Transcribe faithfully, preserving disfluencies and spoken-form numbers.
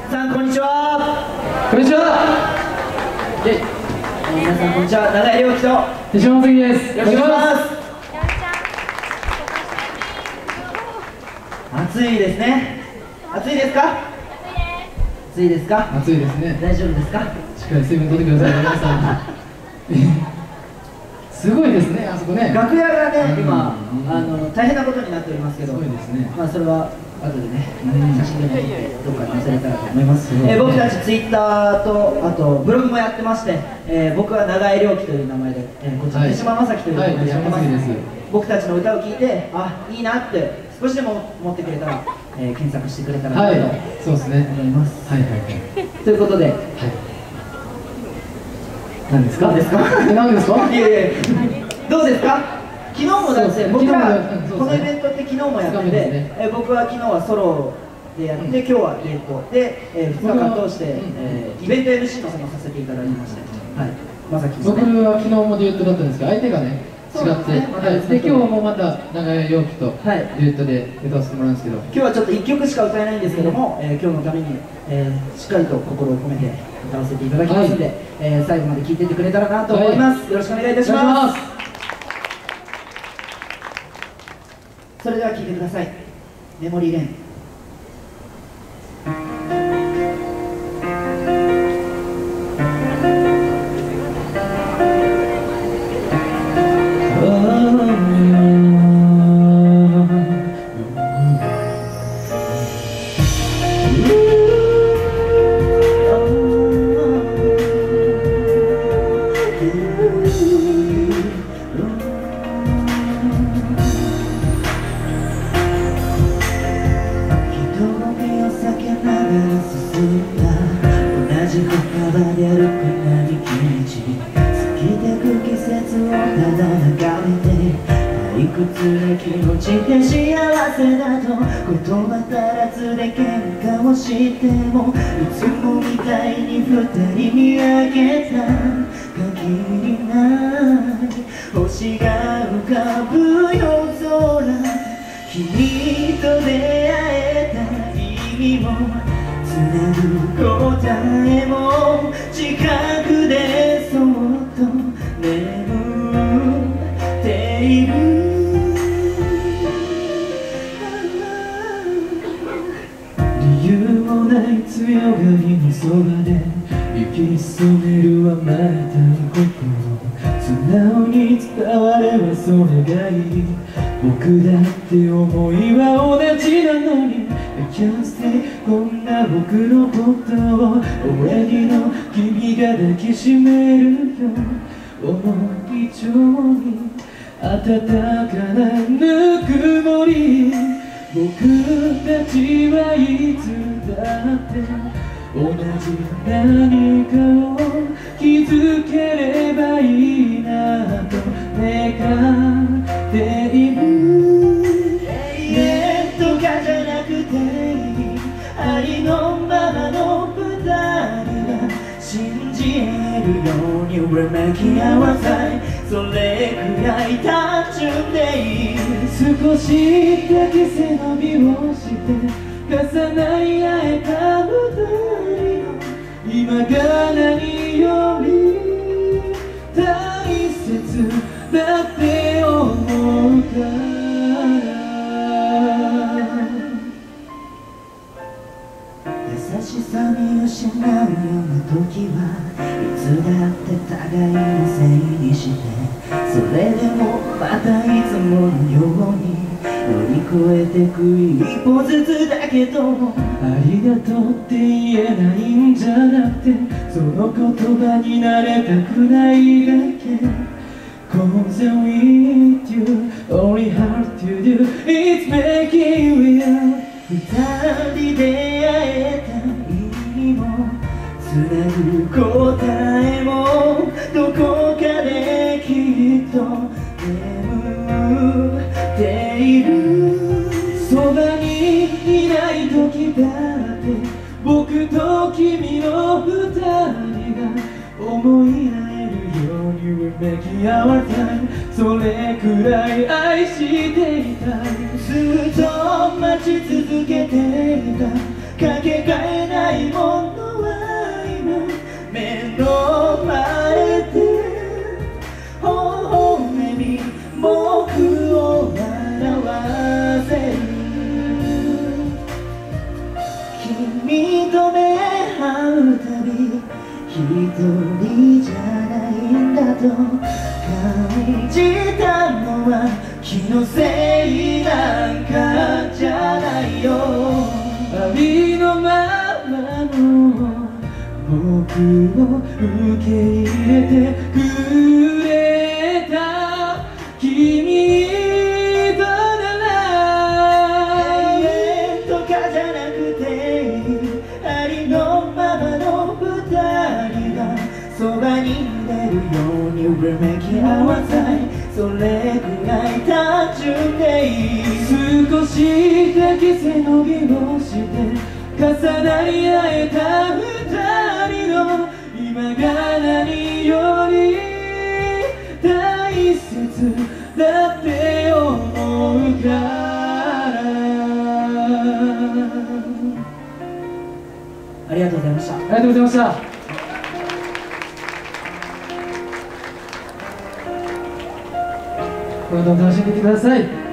さんこんにちは。 こんにちは。 で、皆さんこんにちは。長井亮希と手島正樹です。 よろしくお願いします。暑いですね。暑いですか？暑いですか？ 暑いですね。 大丈夫ですか？ しっかり水分取ってください皆さん。すごいですね、あそこね。 楽屋がね、今あの大変なことになっておりますけど、 すごいですね。 まあそれは後でね、写真でも撮ってどっかに載せれたらと思います。えー僕たちツイッターとあとブログもやってまして、えー僕は長井亮希という名前で、えーこちら手島正樹という名前でやってます。僕たちの歌を聴いて、あ、いいなって少しでも思ってくれたら、えー検索してくれたらなと思います。はいはいはい。ということで、何ですか？何ですか？ 何ですか？ いやいや、どうですか？昨日もだって僕らこのイベントって昨日もやってて、え僕は昨日はソロでやって、今日はデートで、えふつかかん通して、えイベント エムシー の方もさせていただきまして、はい、まさきですね。 僕は昨日もデュエットだったんですけど、相手がね違って、で今日もまた長井陽希とデュエットで歌わせてもらうんですけど、 今日はちょっといっきょくしか歌えないんですけども、え今日のために、えしっかりと心を込めて歌わせていただきますので、え最後まで聴いていってくれたらなと思います。よろしくお願いいたします。それでは聴いてください。メモリーレーン。いくつで気持ちで幸せだと言葉足らずで喧嘩をしても、いつもみたいに二人見上げた限りない星が浮かぶ夜空、君と出会えた意味もつなぐ答えも近くでそっと眠っている。理由もない強がりのそばで息潜めるはまた心、素直に伝わればそれがいい。僕だって思いは同じなのに I can't say こんな僕のことを俺の君が抱きしめるよ、思い以上に暖かなぬくもり。僕たちはいつだって同じ何かを気づければいいなと願っている。永遠とかじゃなくてありのままの二人が信じえるようにわめき合わさい、それくらい単純でいい。少しだけ背伸びをして重なり合えた二人の今が何より大切だって思うから。優しさ見失うような時はいつだって互いのせいにして、それでもまたいつものように乗り越えてく一歩ずつだけど、ありがとうって言えないんじゃなくて、その言葉になれたくないだけ。Cause I'm with you, only hard to do, it's making real。 二人出会えた意味もつなぐ答えもどこかできっと眠っている。そばにいない時だって僕と君の二人が思い合えるようにめき合わさい、それくらい愛していたい。ずっと待ち続けていたかけがえないないものは今目の前で微笑み僕を笑わせる君と目合うたび一人じゃないんだと感じたのは気のせいなんかじゃないよありのままの僕を受け入れてくれた君となら永遠とかじゃなくてありのままの二人がそばにいれるようにうめき合わさいそれくらい単純でいい少しだけ背伸びをして重なり合えた二人の今が何より大切だって思うからありがとうございましたありがとうございましたこれどんどん楽しんでいってください。